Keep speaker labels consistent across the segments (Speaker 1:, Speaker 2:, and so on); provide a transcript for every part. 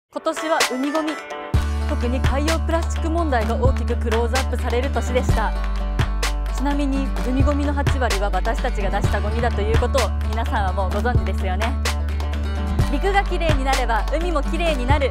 Speaker 1: 今年は海ごみ、特に海洋プラスチック問題が大きくクローズアップされる年でした。ちなみに海ごみの8割は私たちが出したゴミだということを皆さんはもうご存知ですよね。陸がきれいになれば海もきれいになる。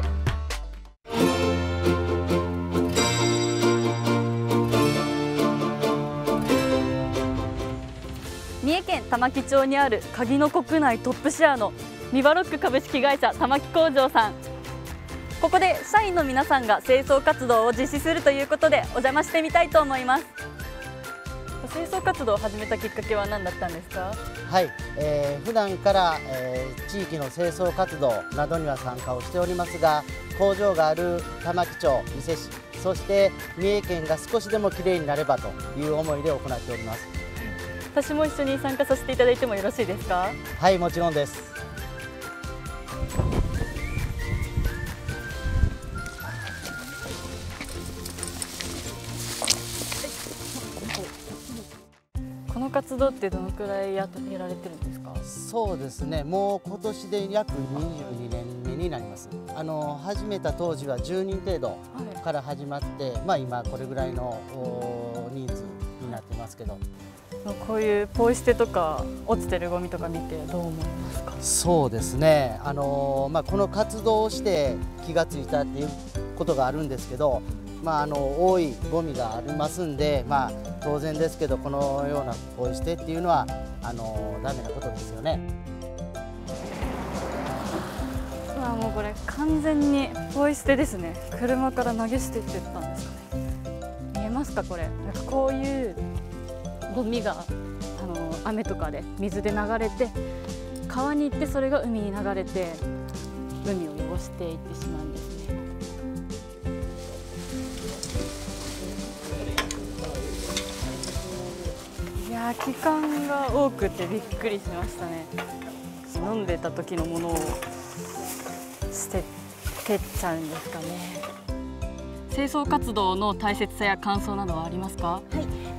Speaker 1: 三重県玉城町にある鍵の国内トップシェアのミバロック株式会社玉城工場さん、ここで社員の皆さんが清掃活動を実施するということでお邪魔してみたいと思います。清掃活動を始めたきっかけは何だったんですか？
Speaker 2: はい、普段から、地域の清掃活動などには参加をしておりますが、工場がある玉城町、伊勢市、そして三重県が少しでもきれいになればという思いで行っております。
Speaker 1: 私も一緒に参加させていただいてもよろしいですか？
Speaker 2: はい、もちろんです。
Speaker 1: この活動ってどのくらいやられてるんですか？
Speaker 2: そうですね、もう今年で約22年目になります。始めた当時は10人程度から始まって、今これぐらいの人数になってますけど。
Speaker 1: こういうポイ捨てとか落ちてるゴミとか見てどう思いますか？
Speaker 2: そうですね、この活動をして気がついたっていうことがあるんですけど、多いゴミがありますんで、当然ですけどこのようなポイ捨てっていうのはダメなことですよね。
Speaker 1: もうこれ完全にポイ捨てですね。車から投げ捨ててったんですかね。見えますかこれ？なんかこういうゴミが雨とかで水で流れて川に行って、それが海に流れて海を汚していってしまうんですね。いやー、期間が多くてびっくりしましたね。飲んでた時のものを捨ててっちゃうんですかね。清掃活動の大切さや感想などはありますか？
Speaker 3: はい、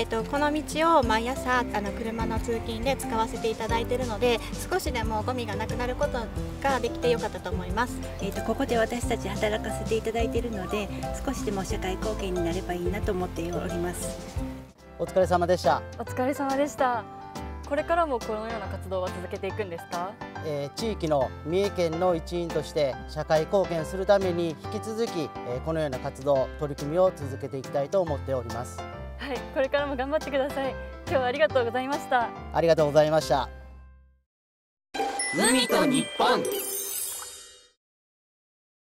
Speaker 3: この道を毎朝車の通勤で使わせていただいているので、少しでもゴミがなくなることができてよかったと思います。
Speaker 4: ここで私たち働かせていただいているので、少しでも社会貢献になればいいなと思っております。
Speaker 2: お疲れ様でした。
Speaker 1: お疲れ様でした。これからもこのような活動は続けていくんですか？
Speaker 2: 地域の三重県の一員として社会貢献するために引き続き、このような活動取り組みを続けていきたいと思っております。
Speaker 1: はい、これからも頑張ってください。今日はありがとうございました。
Speaker 2: ありがとうございました。
Speaker 5: 海と日本。